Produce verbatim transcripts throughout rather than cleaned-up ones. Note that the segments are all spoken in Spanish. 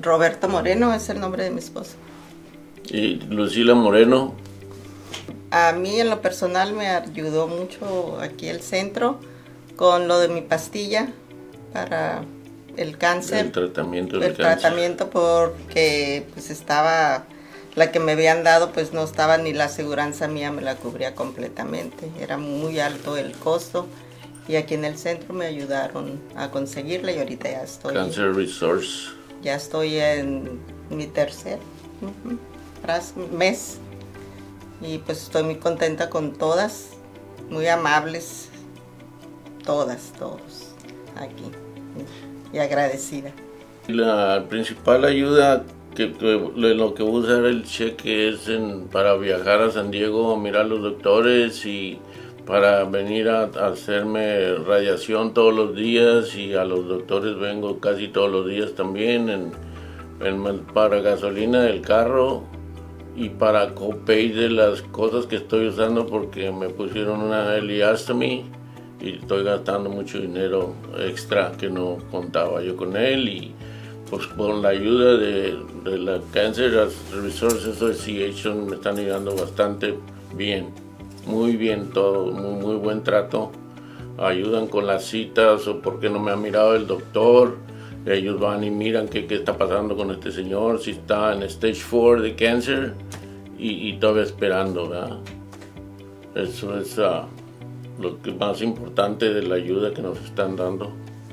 Roberto Moreno es el nombre de mi esposo. ¿Y Lucila Moreno? A mí en lo personal me ayudó mucho aquí el centro con lo de mi pastilla para el cáncer. El tratamiento del el cáncer. tratamiento porque pues estaba, la que me habían dado pues no estaba ni la aseguranza mía me la cubría completamente. Era muy alto el costo y aquí en el centro me ayudaron a conseguirla y ahorita ya estoy. Cancer Resource. Ya estoy en mi tercer uh-huh, mes y pues estoy muy contenta con todas, muy amables, todas, todos aquí y agradecida. La principal ayuda que, que lo que voy a usar el cheque es en, para viajar a San Diego a mirar a los doctores y para venir a, a hacerme radiación todos los días, y a los doctores vengo casi todos los días también, en, en, para gasolina del carro y para copay de las cosas que estoy usando porque me pusieron una ileostomy y estoy gastando mucho dinero extra que no contaba yo con él, y pues con la ayuda de, de la Cancer Resource Association me están ayudando bastante bien, muy bien todo, muy, muy buen trato, ayudan con las citas o porque no me ha mirado el doctor, ellos van y miran qué, qué está pasando con este señor, si está en stage cuatro de cáncer y, y todavía esperando, ¿verdad? Eso es uh, lo que más importante de la ayuda que nos están dando.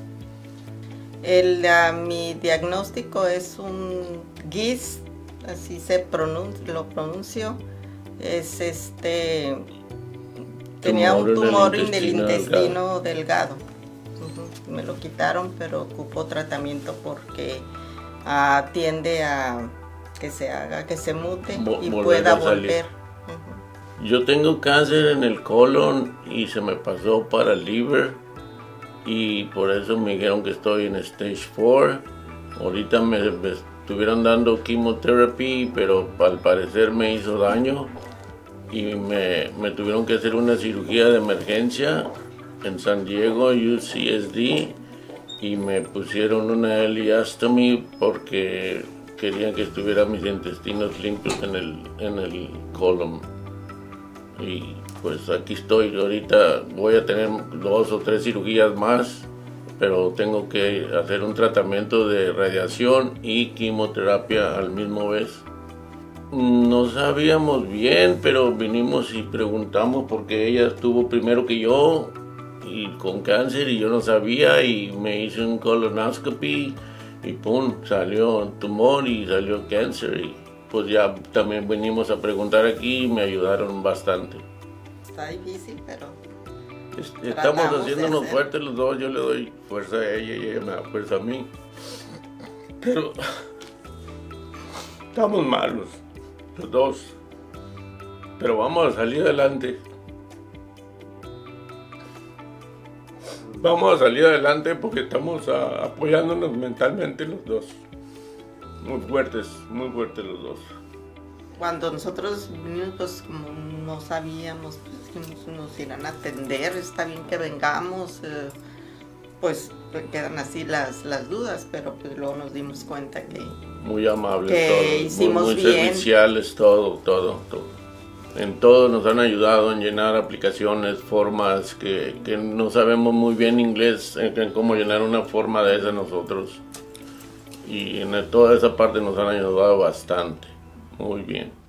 El, uh, mi diagnóstico es un G I S, así se pronuncia, lo pronuncio, es este, tenía un tumor en el intestino delgado. delgado. Uh-huh. Me lo quitaron, pero ocupó tratamiento porque uh, tiende a que se haga, que se mute Bo- y pueda volver. Uh-huh. Yo tengo cáncer en el colon y se me pasó para el liver y por eso me dijeron que estoy en stage cuatro. Ahorita me, me estuvieron dando quimioterapia, pero al parecer me hizo daño y me, me tuvieron que hacer una cirugía de emergencia en San Diego, U C S D, y me pusieron una ileostomy porque querían que estuvieran mis intestinos limpios en el, en el colon. Y pues aquí estoy, ahorita voy a tener dos o tres cirugías más, pero tengo que hacer un tratamiento de radiación y quimioterapia al mismo vez. No sabíamos bien, pero vinimos y preguntamos porque ella estuvo primero que yo y con cáncer y yo no sabía, y me hice un colonoscopy y pum, salió un tumor y salió cáncer, y pues ya también venimos a preguntar aquí y me ayudaron bastante. Está difícil, pero estamos haciéndonos fuertes los dos, yo le doy fuerza a ella y ella me da fuerza a mí, pero estamos malos los dos, pero vamos a salir adelante. Vamos a salir adelante porque estamos a, apoyándonos mentalmente los dos. Muy fuertes, muy fuertes los dos. Cuando nosotros vinimos, pues como no sabíamos, pues que nos irán a atender, está bien que vengamos, eh, pues quedan así las, las dudas, pero pues luego nos dimos cuenta que... Muy amables que todos, hicimos muy, muy bien. serviciales, todo, todo, todo. En todo nos han ayudado en llenar aplicaciones, formas, que, que no sabemos muy bien inglés, en, en cómo llenar una forma de esa nosotros. Y en toda esa parte nos han ayudado bastante, muy bien.